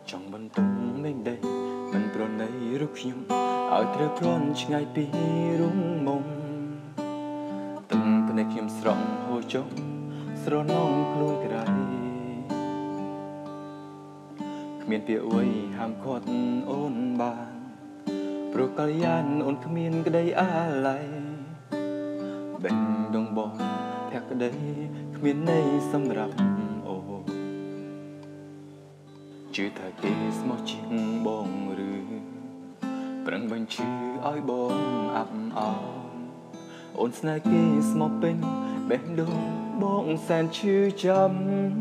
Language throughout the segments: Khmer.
trong bần tung mênh đầyมันโปรดในรูปខ្ញុំឲ្យត្រូវព្រាន់ឆ្ងាយពីរូងមុំទឹកភ្នែកខ្ញុំស្រង់ហូរចុះស្រនំខ្លួនក្រៃគ្មានពាក្យអួយហាមឃាត់អូនបានព្រោះកល្យានអូនគ្មានក្តីអាល័យបេះដូងបងភក្តីគ្មានន័យសម្រាប់អូជឿថាគេស្មោះជាងបងឬប្រឹងបញ្ជឿឲ្យបងអាប់អោអូនស្នេហ៍គេស្មោះពេញបេះដូងបងសែនឈឺចាំ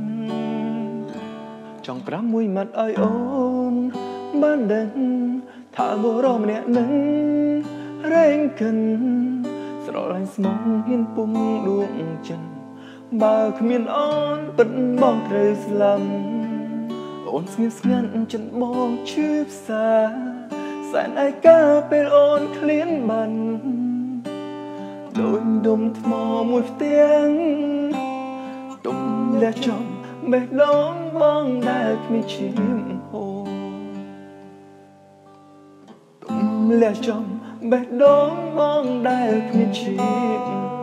ចង់ប្រាំមួយម៉ាត់ឲ្យអូនបានដឹងថាបុរសម្នាក់នឹងរែងកិនស្រឡាញ់ស្មោះហ៊ានពុំដួងចិត្តបើគ្មានអូនពិតបងត្រូវស្លាប់អូនស្ងៀមស្ងាត់ចិនបងឈឺផ្សាសែនឯកាពេលអូនឃ្លានបានដូចដុំថ្មមួយផ្ទាំងទុំលះចំបេះដូងបងដែលគ្មានឈាមហូរទុំលះចំបេះដូងបងដែលគ្មានឈាម